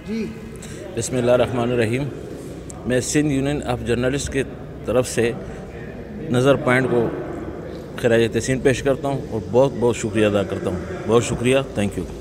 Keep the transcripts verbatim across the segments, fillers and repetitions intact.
जी बिस्मिल्लाहिर्रहमानिर्रहीम। मैं Sindh union of journalist के तरफ से नज़र पॉइंट को खिराज तहसीन पेश करता हूँ और बहुत बहुत शुक्रिया अदा करता हूँ। बहुत शुक्रिया, थैंक यू।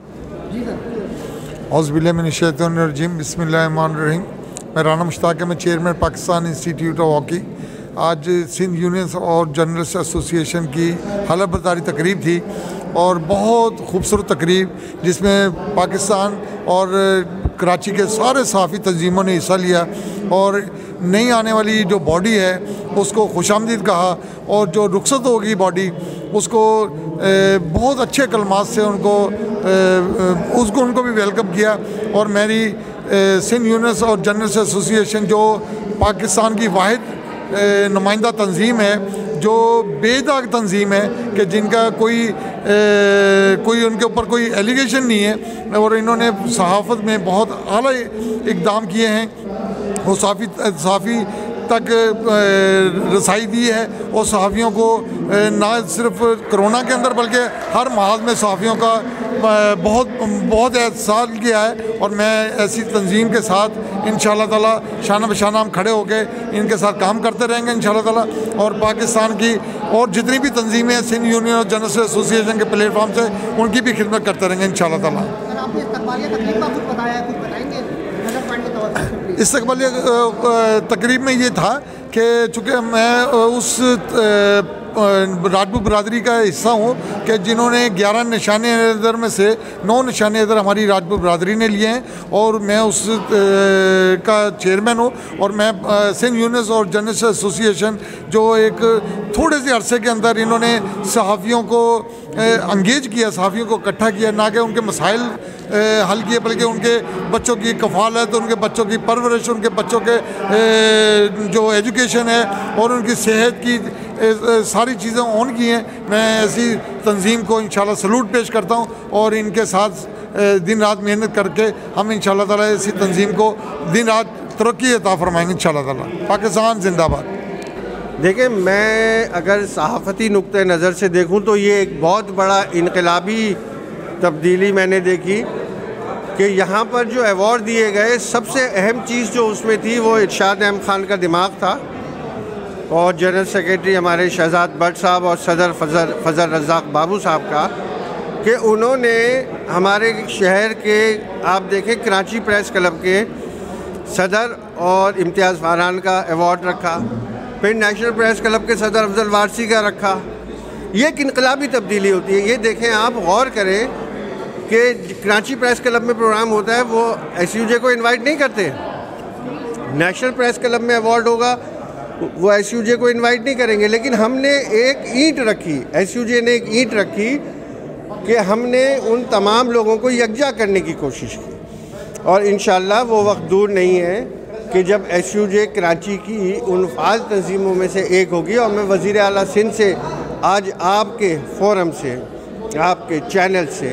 औज़ुबिल्लाहिमिनश्शैतानिर्रजीम, बिस्मिल्लाहिर्रहमानिर्रहीम। मैं राना मुश्ताक, मैं chairman Pakistan institute of hockey. आज सिंध यूनियन और जर्नलिस्ट एसोसिएशन की हलफ बर्दारी तकरीब थी और बहुत खूबसूरत तकरीब जिसमें पाकिस्तान और कराची के सारे सहाफ़ी तंजीमों ने हिस्सा लिया और नई आने वाली जो बॉडी है उसको खुशामदीद कहा और जो रुखसत होगी बॉडी उसको बहुत अच्छे कलमात से उनको उसको उनको भी वेलकम किया। और मेरी सिंध यूनियन और जर्नलिस्ट एसोसिएशन जो पाकिस्तान की वाहिद नुमाइंदा तंजीम है, जो बेदाग तंजीम है कि जिनका कोई ए, कोई उनके ऊपर कोई एलिगेशन नहीं है और इन्होंने सहाफ़त में बहुत आला इक़दाम किए हैं, वो सहाफ़ी सहाफ़ी तक रसाई दी है और सहाफ़ियों को ना सिर्फ कोरोना के अंदर बल्कि हर महाज में सहाफ़ियों का बहुत बहुत एहसास किया है। और मैं ऐसी तंजीम के साथ इंशाअल्लाह ताला शाना बशाना हम खड़े होकर इनके साथ काम करते रहेंगे इंशाअल्लाह ताला। और पाकिस्तान की और जितनी भी तंजीमें हैं सिंध यूनियन और जर्नलिस्ट एसोसिएशन के प्लेटफॉर्म से उनकी भी खिदमत करते रहेंगे इंशाअल्लाह ताला। इस्तकबालिया तकरीब में ये था कि चूँकि मैं उस राजपूत बरदरी का हिस्सा हूँ कि जिन्होंने ग्यारह निशाने इधर में से नौ निशाने इधर हमारी राजपूत बरदरी ने लिए हैं और मैं उस का चेयरमैन हूँ। और मैं सिंध यूनियन और जर्नलिस्ट एसोसिएशन जो एक थोड़े से अरसे के अंदर इन्होंने सहाफ़ियों को अंगेज किया, सहाफ़ियों को इकट्ठा किया, ना कि उनके मसाइल हल किए बल्कि उनके बच्चों की कफ़ालत, उनके बच्चों की परवरिश, उनके बच्चों के जो एजुकेशन है और उनकी सेहत की सारी चीज़ें ऑन की हैं। मैं ऐसी तंजीम को इंशाल्लाह सलूट पेश करता हूँ और इनके साथ दिन रात मेहनत करके हम इंशाल्लाह ताला ऐसी तंजीम को दिन रात तरक्की अता फरमाएंगे इंशाल्लाह ताला। पाकिस्तान जिंदाबाद। देखिए, मैं अगर सहाफ़ती नुक्ते नज़र से देखूं तो ये एक बहुत बड़ा इनकलाबी तब्दीली मैंने देखी कि यहाँ पर जो अवार्ड दिए गए सबसे अहम चीज़ जो उसमें थी वो इरशाद अहमद ख़ान का दिमाग था और जनरल सेक्रेटरी हमारे शहजाद भट्ट साहब और सदर फजल फजल रज़ाक बाबू साहब का कि उन्होंने हमारे शहर के, आप देखें, कराची प्रेस क्लब के सदर और इम्तियाज़ फारहान का अवार्ड रखा, फिर नेशनल प्रेस क्लब के सदर अफजल वारसी का रखा। ये एक इनकलाबी तब्दीली होती है। ये देखें, आप गौर करें कि कराची प्रेस क्लब में प्रोग्राम होता है वो एस यू जे को इनवाइट नहीं करते, नेशनल प्रेस क्लब में अवार्ड होगा वो एस यू जे को इनवाइट नहीं करेंगे। लेकिन हमने एक ईंट रखी, एस यू जे ने एक ईंट रखी कि हमने उन तमाम लोगों को यकजा करने की कोशिश की और इंशाअल्लाह वो वक्त दूर नहीं है कि जब एस यू जे कराची की उन फ़ाल तंजीमों में से एक होगी। और मैं वज़ीर आला सिंध से आज आपके फोरम से, आपके चैनल से,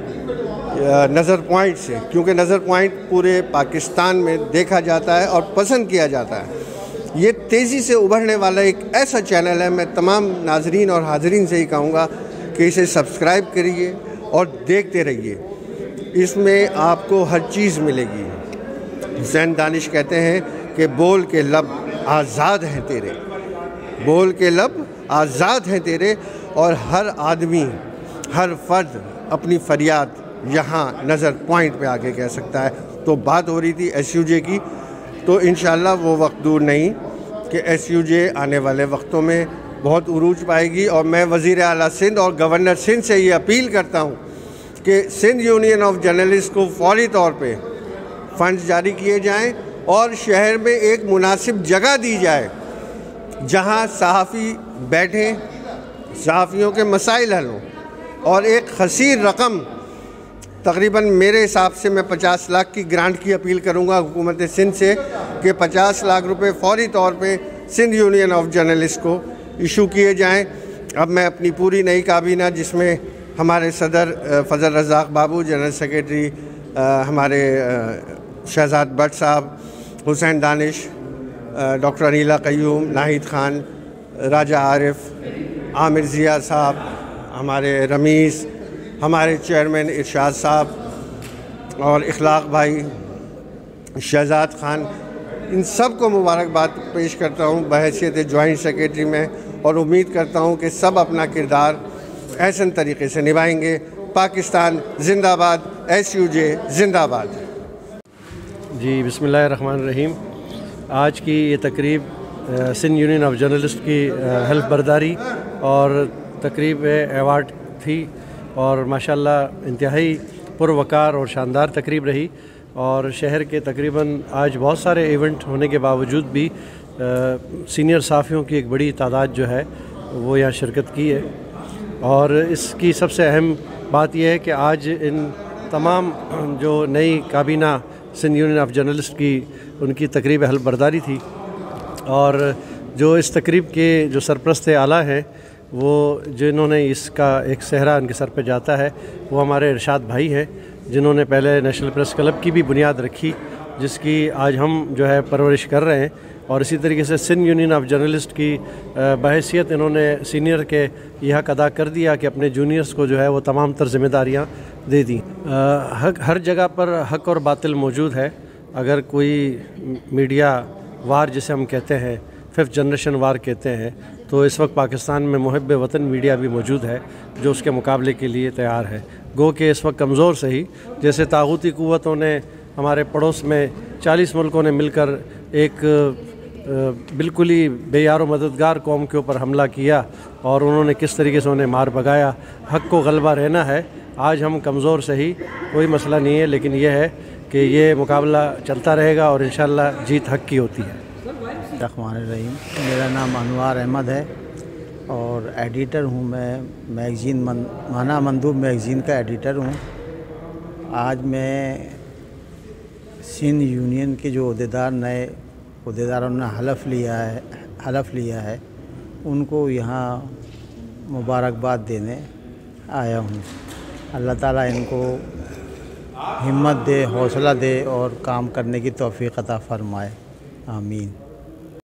नज़र पॉइंट से, क्योंकि नज़र पॉइंट पूरे पाकिस्तान में देखा जाता है और पसंद किया जाता है, ये तेज़ी से उभरने वाला एक ऐसा चैनल है। मैं तमाम नाजरीन और हाजरीन से ही कहूँगा कि इसे सब्सक्राइब करिए और देखते रहिए, इसमें आपको हर चीज़ मिलेगी। हुसैन दानिश कहते हैं कि बोल के लब आज़ाद हैं तेरे, बोल के लब आज़ाद हैं तेरे और हर आदमी, हर फर्द अपनी फरियाद यहाँ नज़र पॉइंट पे आके कह सकता है। तो बात हो रही थी एस यू जे की, तो इंशाअल्लाह वो वक्त दूर नहीं कि एस यू जे आने वाले वक्तों में बहुत उरूज पाएगी। और मैं वज़ीर आला सिंध और गवर्नर सिंध से ये अपील करता हूँ कि सिंध यूनियन ऑफ जर्नलिस्ट को फौरी तौर पे फ़ंड्स जारी किए जाएं और शहर में एक मुनासिब जगह दी जाए जहाँ सहाफ़ी बैठें, सहाफ़ियों के मसाइल हल हों और एक खसीर रकम, तकरीबन मेरे हिसाब से मैं पचास लाख की ग्रांट की अपील करूंगा हुकूमत सिंध से कि पचास लाख रुपए फौरी तौर पे सिंध यूनियन ऑफ जर्नलिस्ट को इशू किए जाएं। अब मैं अपनी पूरी नई काबीना, जिसमें हमारे सदर फजल रज़ाक बाबू, जनरल सेक्रेटरी हमारे शहजाद भट्ट साहब, हुसैन दानिश, डॉक्टर अनीला क़य्यूम, नाहिद ख़ान, राजा आरिफ, आमिर ज़िया साहब, हमारे रमीज़, हमारे चेयरमैन इरशाद साहब, और इखलाक भाई, शहजाद ख़ान, इन सब को मुबारकबाद पेश करता हूँ बहैसियत जॉइंट सेक्रेटरी में, और उम्मीद करता हूँ कि सब अपना किरदार ऐसे तरीके से निभाएंगे। पाकिस्तान जिंदाबाद, एस यू जे जिंदाबाद। जी बिस्मिल्लाहिर्रहमानिर्रहीम। आज की ये तकरीब सिंध यूनियन ऑफ जर्नलिस्ट की हल्फ बर्दारी और तकरीब एवार्ड थी, और माशाल्लाह इंतहाई पुरवकार और शानदार तकरीब रही। और शहर के तकरीबन आज बहुत सारे इवेंट होने के बावजूद भी आ, सीनियर साफ़ियों की एक बड़ी तादाद जो है वो यहाँ शिरकत की है। और इसकी सबसे अहम बात यह है कि आज इन तमाम जो नई काबीना सिंध यूनियन ऑफ जर्नलिस्ट की उनकी तकरीब हल्फ बर्दारी थी, और जो इस तकरीब के जो सरप्रस्त आला हैं वो जिन्होंने इसका एक सहरा उनके सर पे जाता है वो हमारे इरशाद भाई हैं, जिन्होंने पहले नेशनल प्रेस क्लब की भी बुनियाद रखी, जिसकी आज हम जो है परवरिश कर रहे हैं। और इसी तरीके से सिंध यूनियन ऑफ जर्नलिस्ट की बहैसियत इन्होंने सीनियर के यह हक अदा कर दिया कि अपने जूनियर्स को जो है वो तमाम तर जिम्मेदारियाँ दे दी। हक हर जगह पर हक और बातिल मौजूद है। अगर कोई मीडिया वार जिसे हम कहते हैं, फिफ्थ जनरेशन वार कहते हैं, तो इस वक्त पाकिस्तान में मुहब्बे वतन मीडिया भी मौजूद है जो उसके मुकाबले के लिए तैयार है। गो कि इस वक्त कमज़ोर सही, जैसे तागूती क़ुव्वतों ने हमारे पड़ोस में चालीस मुल्कों ने मिलकर एक बिल्कुल ही बेयार मददगार कौम के ऊपर हमला किया और उन्होंने किस तरीके से उन्हें मार भगाया। हक़ को गलबा रहना है। आज हम कमज़ोर सही, कोई मसला नहीं है, लेकिन यह है कि ये मुकाबला चलता रहेगा और इंशाअल्लाह जीत हक़ की होती है। रहमानिर्रहीम। मेरा नाम अनवार अहमद है और एडिटर हूँ मैं मैगज़ीन मन, माना मंदूब मैगज़ीन का एडिटर हूँ। आज मैं सिंध यूनियन के जो अहदेदार नए अहदेदारों ने हलफ लिया है हलफ लिया है उनको यहाँ मुबारकबाद देने आया हूँ। अल्लाह ताला इनको हिम्मत दे, हौसला दे और काम करने की तौफ़ीक़ अता फ़रमाए। आमीन।